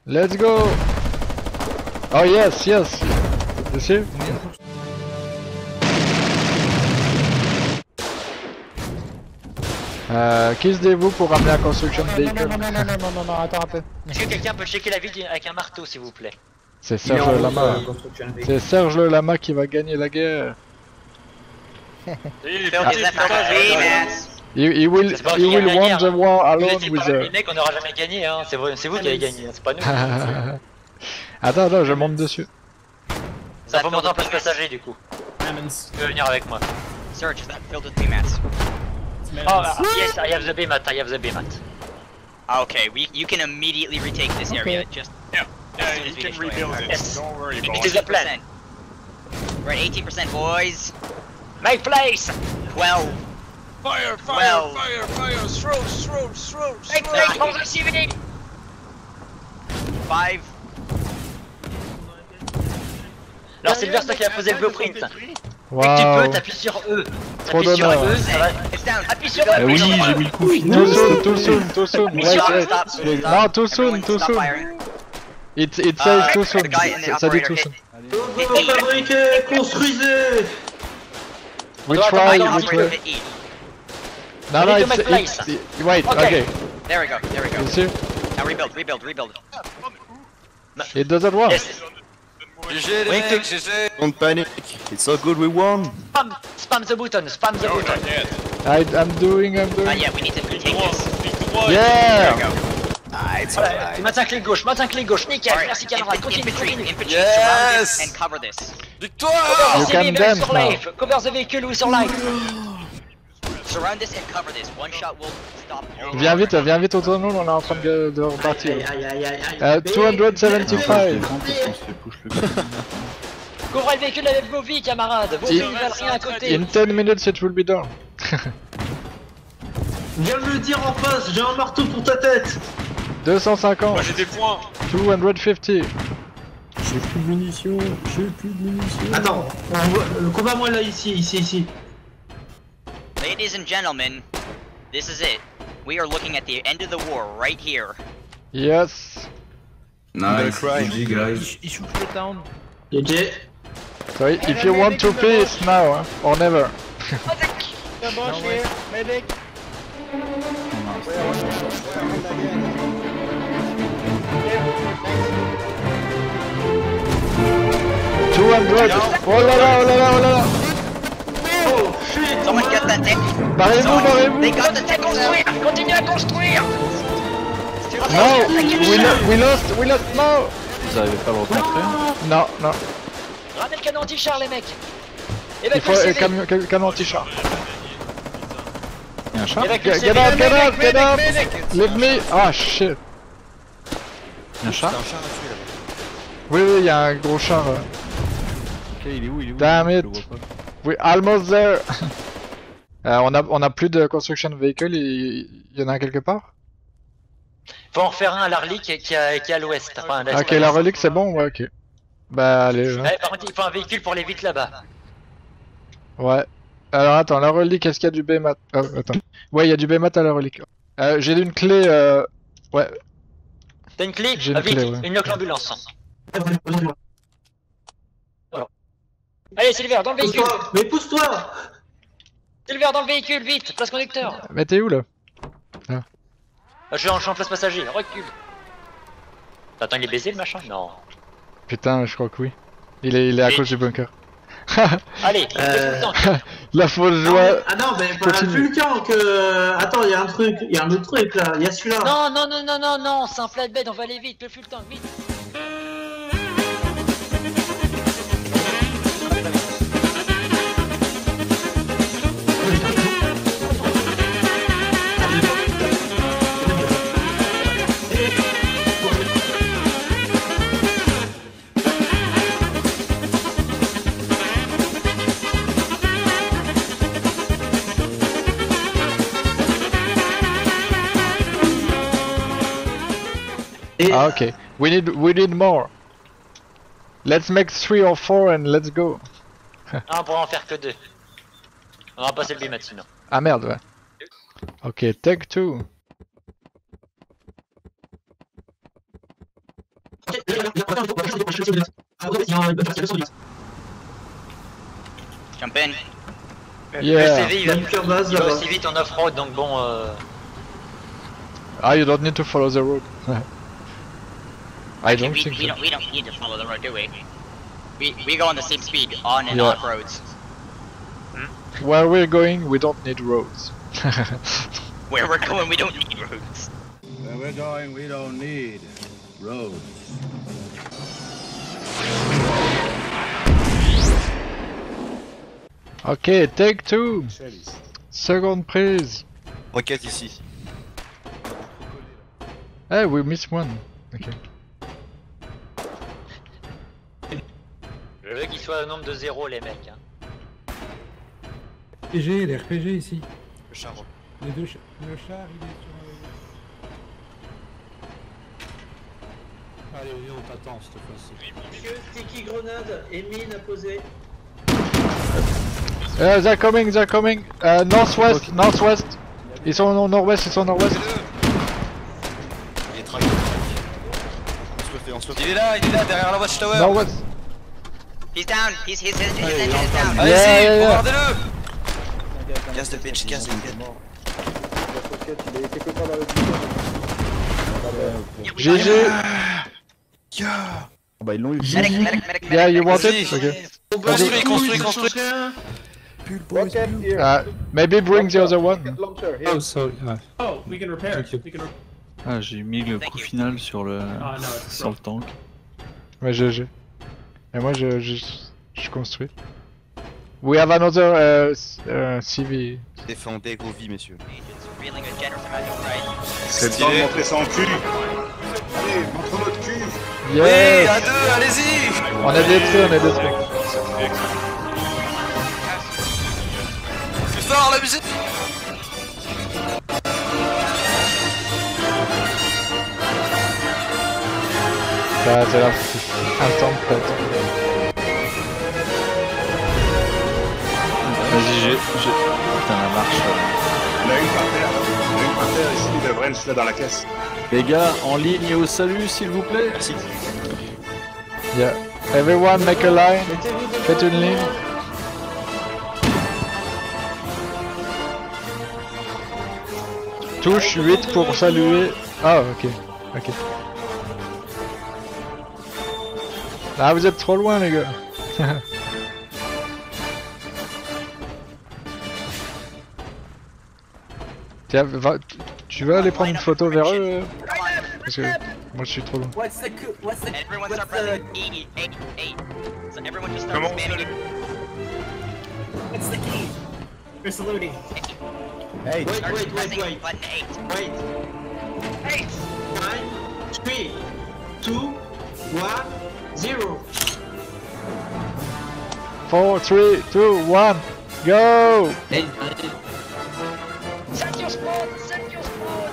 Let's go! Oh yes, yes! You see? Qui se dévoue pour ramener la construction vehicle? Non, attends un peu. Est-ce que quelqu'un peut checker la ville avec un marteau s'il vous plaît? C'est Serge Le Lama. C'est Serge Le Lama qui va gagner la guerre. He will win the war alone with Les mecs, on n'aura jamais gagné, hein. C'est vous qui avez gagné, c'est pas nous. Attends, je monte dessus. Ça faut monter en place passager du coup. Tu veux venir avec moi? Search, is that filled with B-mats? Oh, yes, I have the B-mat, I have the B-mat. Okay, you can immediately retake this area. Just Yeah, soon you as we can destroy it. rebuild it. Yes. Don't worry It about is it. a plan. We're at 18%, boys. My place! 12. Fire, fire, Well. fire, fire! Throw! My place for the civil! 5. Alors Silver, c'est toi qui a posé le blueprint. Wow. Dès que tu peux, t'appuies sur E. Trop T'appuies sur d'honneur. E, ça va. It's down. Appuie sur E! Ah oui, j'ai mis le coup final. Too soon. Wait. No, too soon. Stop firing. It says too soon. The guy in the Ça dit operator too hit. soon. Fabriquez, construisez. We Doit try. attendre, Operator hit E. No, We need to it's make place. wait. Okay. Okay. There we go. You see? Now rebuild. It doesn't work. Yes. GG les Oui, mecs, GG! Don't panic. It's so good we won. Spam the button, spam the Oh, button. t'inquiète. I'm doing. Yeah, we need to retake this. Victoire! There Yeah. we go. Ah, it's Voilà, alright. maintiens clic gauche, nickel, Alright, merci camarade, continue. infantry, Yes. surround this and cover this. Victoire! You Cover can the dance sur now. life, cover the vehicle with your life. Surround this and cover this. One shot will stop. Viens vite au tunnel, on est en train de repartir. Aïe. 275. Couvrez le véhicule avec vos vies camarades, vos vies valent rien à côté. In 10 minutes it will be done. Viens me le dire en face, j'ai un marteau pour ta tête. 250. Moi j'ai des points! 250. J'ai plus de munitions. Attends, combat-moi là, ici. Ladies and gentlemen, this is it. We are looking at the end of the war right here. Yes. Nice. GG guys. Il shoot le town. GG. So if you want to pay, it's now or never. D'abord, medic. 200. Oh là là. Oh shit. Someone get that tank. Barrez-vous. They got the tank. Continue à construire. No, we lost. No. Vous arrivez pas à le rencontrer? Non. Ramenez le canon anti-char les mecs. Il faut canon anti-char. Y'a un char? Get up. Let me. Ah shit. Y'a un char? Oui, il y a un gros char. Ok, il est où? Damn Je it. le vois pas. We almost there. On a plus de construction vehicle. Il y en a quelque part? Faut en faire un à l'Arlic qui est à l'ouest. Enfin, Ok, la relique c'est bon, ouais, ok. Bah allez. Ouais, par contre, il faut un véhicule pour aller vite là-bas. Ouais. Alors attends, la relique, est-ce qu'il y a du B-mat? Oh, attends. Ouais, il y a du B-mat à la relique. J'ai une clé. Ouais. T'as une clé? J'ai une Vite, clé, ouais. une lock l'ambulance. Allez, Silver, dans le véhicule! Pousse-toi, mais pousse-toi. Silver, dans le véhicule, vite! Place conducteur! Mais t'es où là? Je suis en place passager, recule! Attends, il est baisé le machin? Non. Putain, je crois que oui. Il est à Et- cause du bunker. Allez, La fausse joie. Ah non, mais pas le Continue. Vulcan que. Attends, il y a un autre truc là, il y a celui-là. Non, c'est un flatbed, on va aller vite, le full tank, vite! Ah ok. We need more. Let's make 3 or 4 and let's go. Ah, on pourra en faire que 2. On va passer le B maintenant. Ah merde, ouais. Ok, take 2. Jump in. Le Yeah. CV il va, Même pure base il va là-bas. aussi vite en off-road donc bon. Ah, you don't need to follow the road. I don't we, think we so. don't need to follow the road, do we? We go on the same speed on and Yeah. off roads. Where we're going, we don't need roads. Where we're going, we don't need roads. Where we're going, we don't need roads. Ok, take two. Seconde prise. Roquette ici. Hey, we missed one. Ok. Je veux qu'il soit au nombre de 0 les mecs. Hein. RPG, les RPG ici. Le char. Les deux le char, il est sur. Allez, on t'attend cette fois-ci. Monsieur, sticky grenade et mine à poser. They're coming, they're coming. Northwest, northwest. Ils sont au nord-ouest, ils sont au nord-ouest. Il est track. On se le fait. Il est là derrière la watchtower. Nord-ouest. He's down. His engine is down. Allez-y, Yeah, yeah, yeah. bombardez-le. Casse de bitch, casse de bitch. GG. Bah ils l'ont eu. Medic. Yeah, you want Vas-y. it? Ok. Construis. Maybe bring the other one. Oh, sorry. Oh, we can repair. Ah, j'ai mis le coup final sur le tank. Ouais, GG. Et moi, je construis. We have another CV. Défendez vos vies, messieurs. Reeling a generous amount of pride. C'est le temps de montrer ça en cul. Allez, montre notre cul. Oui, Yeah. à deux, allez-y. On a détruit, on a détruit. Plus fort la musique. Ça, c'est là. Un temps peut-être. Vas-y, j'ai. Putain, la marche. On a une par terre. On a une par terre ici, de Vrench là dans la caisse. Les gars, en ligne et au salut, s'il vous plaît. Merci. Yeah. Everyone make a line. Faites une ligne. Touche 8 pour saluer. Ah, ok. Ok. Ah, vous êtes trop loin, les gars. Tiens, tu veux aller prendre une photo vers eux? Parce que moi je suis trop loin. Everyone start pressing E, 8. So everyone just start spamming it. What's the key? We're saluting. Hey. Wait, Start wait, wait, pressing wait. button 8. Wait. 8, 9, 3, 2, 1, 0. 4, 3, 2, 1, go! Set your spawn! Set your spawn!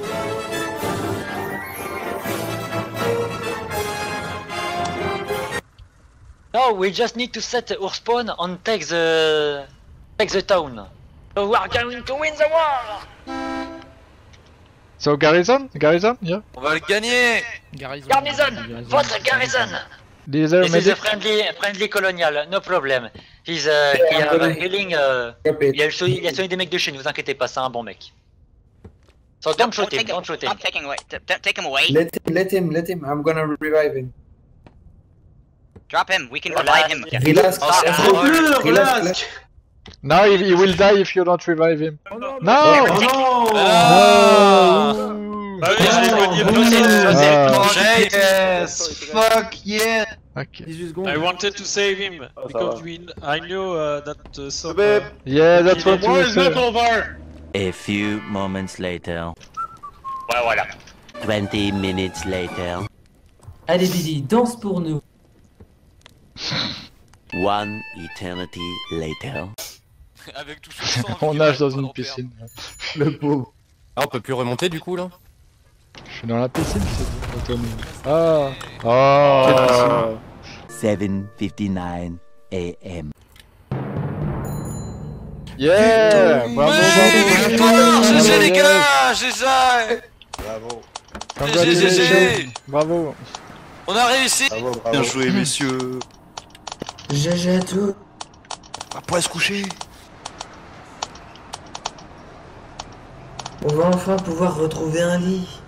No, we just need to set our spawn and take the town. So we are going to win the war! So garrison? Garrison? Yeah? On va le gagner. Garrison! Votre garrison! These are This is a medic? friendly colonial, no problem. He's he have a healing. Il a soigné des mecs de chez nous, vous inquiétez pas, c'est un bon mec. So don't shoot him, don't shoot him. Stop taking away. Take him away. Let him. I'm gonna revive him. Drop him. We can Relax. revive him. Relax. Relax. Now he will die if you don't revive him. No! Oh non. No! Yes. Fuck yeah! Okay. I wanted to save him because I know that some. Yeah, that's what War we is not said. over. A few moments later. Ouais, voilà. 20 minutes later. Allez, Billy, danse pour nous. One eternity later. Avec tout ce sang. On nage dans une piscine. Le pauvre. Ah, on peut plus remonter du coup là. Je suis dans la piscine, c'est dit. Ah! Oh! 7:59 a.m. Yeah! Bravo, bravo! GG les Yes. gars, GG. Bravo. Congratulations! Bravo! On a réussi. Bravo. Bien joué, messieurs. GG à tout. On va pouvoir se coucher. On va enfin pouvoir retrouver un lit.